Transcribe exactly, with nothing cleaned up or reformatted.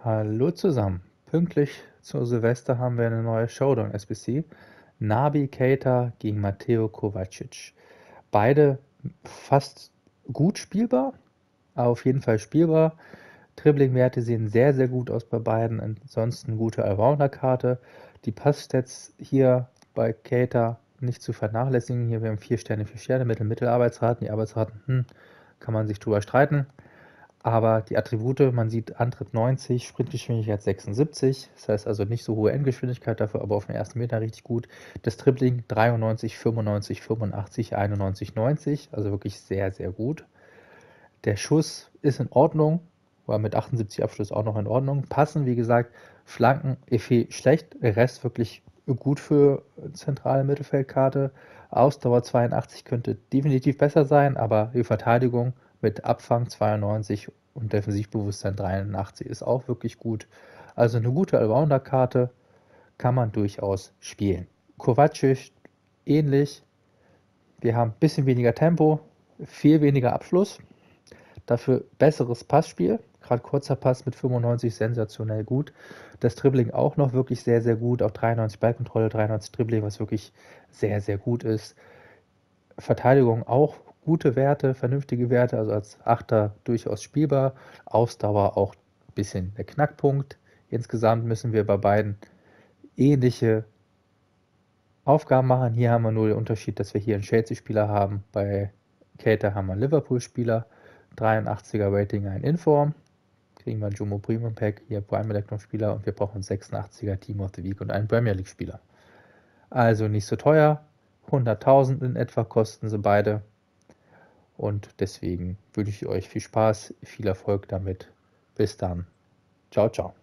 Hallo zusammen. Pünktlich zu Silvester haben wir eine neue Showdown-S B C. Naby Keita gegen Mateo Kovacic. Beide fast gut spielbar, aber auf jeden Fall spielbar. Dribbling-Werte sehen sehr, sehr gut aus bei beiden. Ansonsten gute Allrounder-Karte. Die Passstats hier bei Keita nicht zu vernachlässigen. Hier wir haben vier Sterne, vier Sterne, Mittel, Mittelarbeitsraten. Die Arbeitsraten, hm, kann man sich drüber streiten. Aber die Attribute, man sieht Antritt neunzig, Sprintgeschwindigkeit sechsundsiebzig, das heißt also nicht so hohe Endgeschwindigkeit, dafür aber auf den ersten Meter richtig gut. Das Dribbling dreiundneunzig, fünfundneunzig, fünfundachtzig, einundneunzig, neunzig, also wirklich sehr, sehr gut. Der Schuss ist in Ordnung, war mit achtundsiebzig Abschluss auch noch in Ordnung. Passen, wie gesagt, Flanken, Effet schlecht, der Rest wirklich gut für zentrale Mittelfeldkarte. Ausdauer zweiundachtzig könnte definitiv besser sein, aber die Verteidigung mit Abfang zweiundneunzig und Defensivbewusstsein dreiundachtzig ist auch wirklich gut. Also eine gute Allrounder-Karte kann man durchaus spielen. Kovacic ähnlich. Wir haben ein bisschen weniger Tempo, viel weniger Abschluss, dafür besseres Passspiel. Gerade kurzer Pass mit fünfundneunzig sensationell gut. Das Dribbling auch noch wirklich sehr, sehr gut. Auch dreiundneunzig Ballkontrolle, dreiundneunzig Dribbling, was wirklich sehr, sehr gut ist. Verteidigung auch gute Werte, vernünftige Werte, also als Achter durchaus spielbar. Ausdauer auch ein bisschen der Knackpunkt. Insgesamt müssen wir bei beiden ähnliche Aufgaben machen. Hier haben wir nur den Unterschied, dass wir hier einen Chelsea-Spieler haben. Bei Keita haben wir einen Liverpool-Spieler. dreiundachtziger Rating, ein Inform. Kriegen wir einen Jumbo Premium Pack, hier Prime Electron Spieler und wir brauchen einen sechsundachtziger Team of the Week und einen Premier League Spieler. Also nicht so teuer, hunderttausend in etwa kosten sie beide und deswegen wünsche ich euch viel Spaß, viel Erfolg damit. Bis dann. Ciao, ciao.